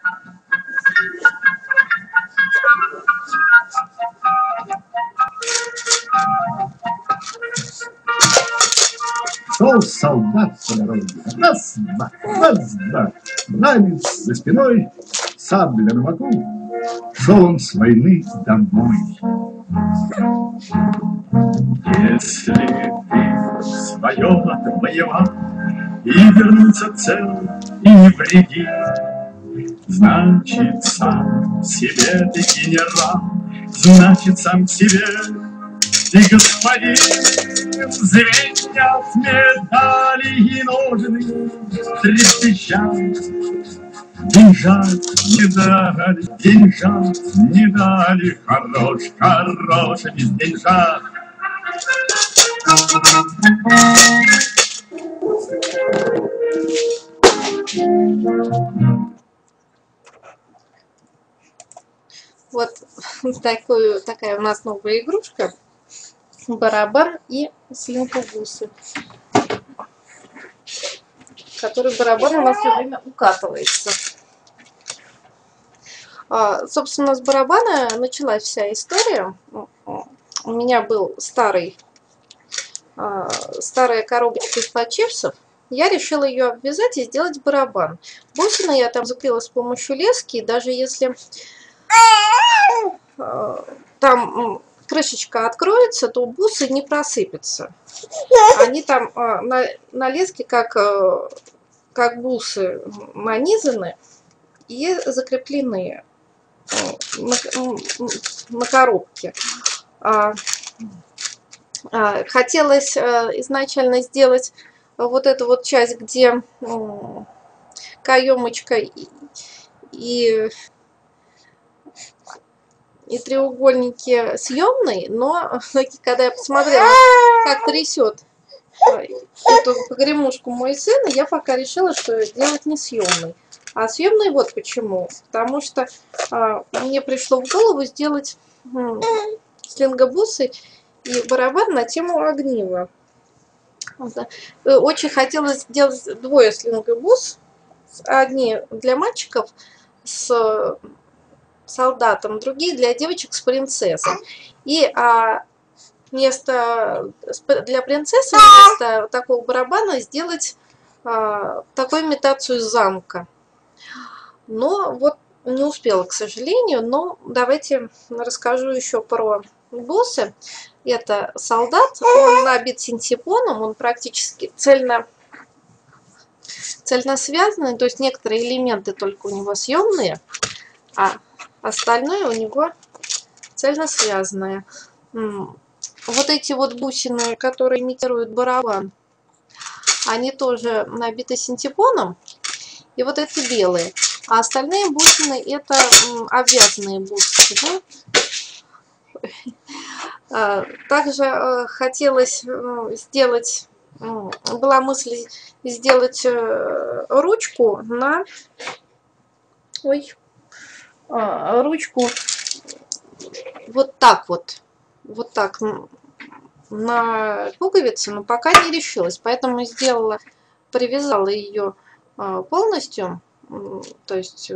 Шел солдат по дороге. Раз-два, раз-два. Ранец за спиной, сабля на боку. Шел он с войны домой. Если ты свое отвоевал и вернуться цел и невредим, значит, сам себе ты генерал, значит, сам себе ты господин. Звенят медали и ножны, трепещат. Деньжат не дали, хорош, хорош, без деньжат. Вот такая у нас новая игрушка. Барабан и слинг-бусы, который барабан у нас все время укатывается. Собственно, с барабана началась вся история. У меня был старая коробочка из-под чипсов. Я решила ее обвязать и сделать барабан. Бусины я там закрыла с помощью лески. Даже если там крышечка откроется, то бусы не просыпятся. Они там на леске как бусы нанизаны и закреплены на коробке. Хотелось изначально сделать вот эту вот часть, где каемочка и треугольники съемные, но когда я посмотрела, как трясет эту погремушку мой сын, я пока решила, что делать не съемный. А съемный вот почему. Потому что мне пришло в голову сделать слингобусы и барабан на тему огнива. Очень хотелось сделать двое слингобус. Одни для мальчиков с солдатом, другие для девочек с принцессой. И для принцессы вместо такого барабана сделать такую имитацию замка. Но вот не успела, к сожалению. Но давайте расскажу еще про бусы. Это солдат, он набит синтепоном, он практически цельно связанный, то есть некоторые элементы только у него съемные, а остальное у него цельно связанное. Вот эти вот бусины, которые имитируют барабан, они тоже набиты синтепоном. И вот эти белые. А остальные бусины это обвязанные бусины. Также хотелось сделать, была мысль сделать ручку на... ручку вот так на пуговицы, но пока не решилась, поэтому привязала ее полностью, то есть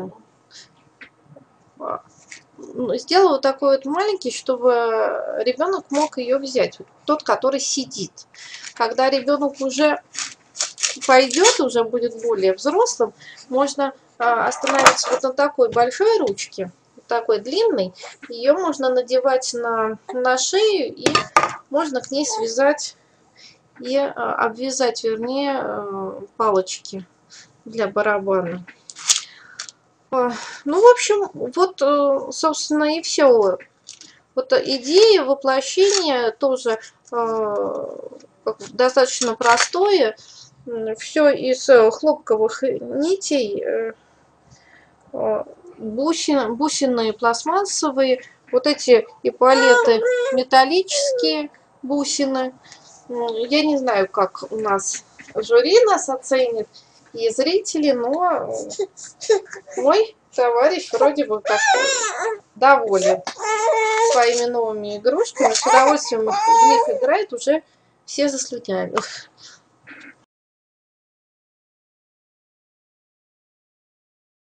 сделала такой вот маленький, чтобы ребенок мог ее взять, тот, который сидит. Когда ребенок уже пойдет, уже будет более взрослым, можно остановиться вот на такой большой ручке, такой длинной. Ее можно надевать на шею, и можно к ней связать и обвязать, вернее, палочки для барабана. Ну, в общем, вот, собственно, и все. Вот идея воплощения тоже достаточно простое. Все из хлопковых нитей, бусины пластмассовые, вот эти эполеты металлические бусины. Я не знаю, как у нас жюри нас оценит и зрители, но мой товарищ вроде бы как доволен своими новыми игрушками, с удовольствием в них играет, уже все заслюняли.